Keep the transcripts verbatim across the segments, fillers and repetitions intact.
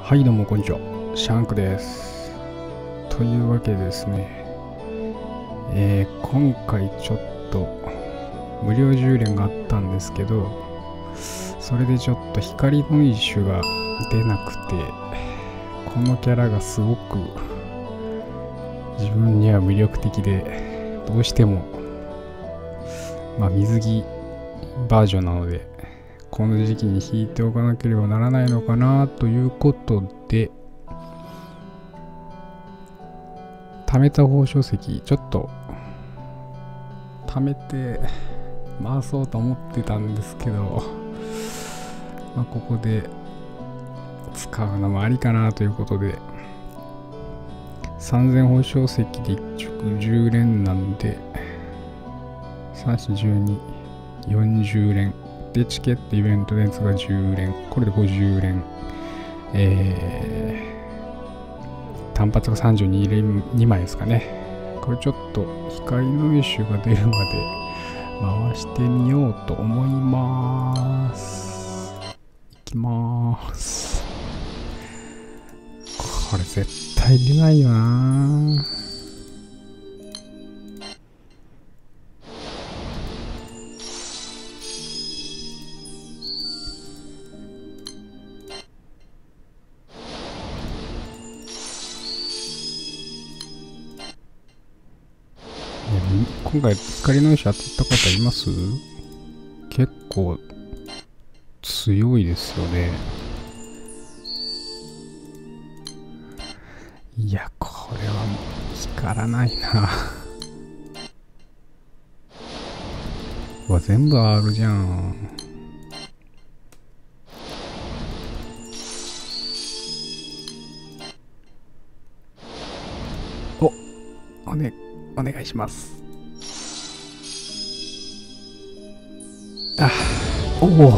はい、どうもこんにちは。シャンクです。というわけでですね、えー、今回ちょっと無料充連があったんですけど、それでちょっと光ノイシュが出なくて、このキャラがすごく自分には魅力的で、どうしても、まあ水着バージョンなので、この時期に引いておかなければならないのかなということで、貯めた宝書石ちょっと貯めて回そうと思ってたんですけど、まあ、ここで使うのもありかなということで、さんぜん宝書石で一直じゅう連なんでさん、よん、じゅうに、よんじゅう連で、チケットイベント熱がじゅう連、これでごじゅう連、えー、単発がさんじゅうに連、にまいですかね。これちょっと光ノイシュが出るまで回してみようと思います。いきまーす。これ絶対出ないよなー。今回光ノイシュ当たった方います？結構強いですよね。いや、これは光らないな。うわ、全部 アール じゃん。お、おね、お願いします。あ、おお、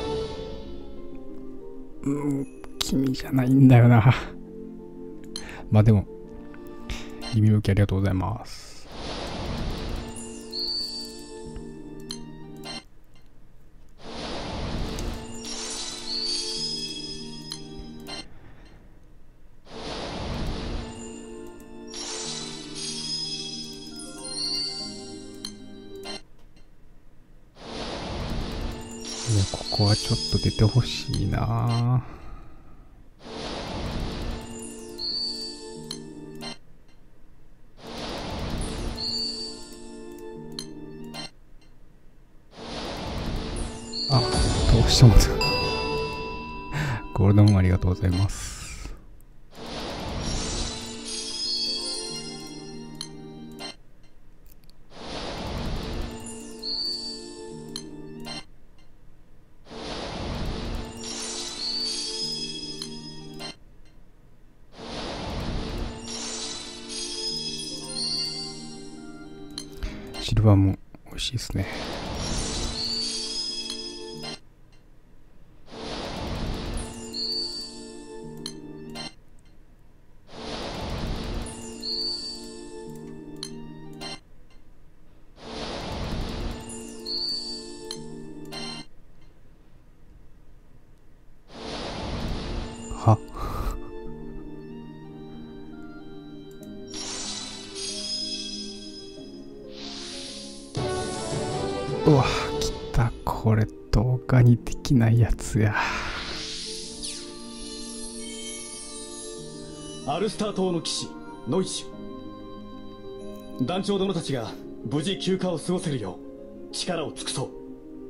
うん、君じゃないんだよな。まあでも、耳向きありがとうございます。いや、ここはちょっと出てほしいな。あ、どうしてもゴールドムーンありがとうございます。シルバーも美味しいですね。はうわ、来た。これ動画にできないやつや。 アルスター島の騎士ノイシュ、団長殿たちが無事休暇を過ごせるよう力を尽くそう。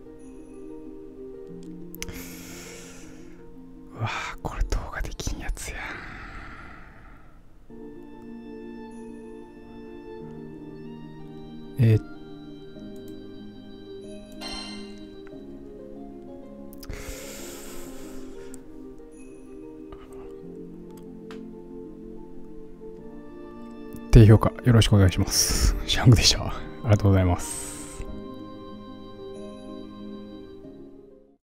うわ、これ動画できんやつや。えー低評価よろしくお願いします。シャンクでした。ありがとうございます。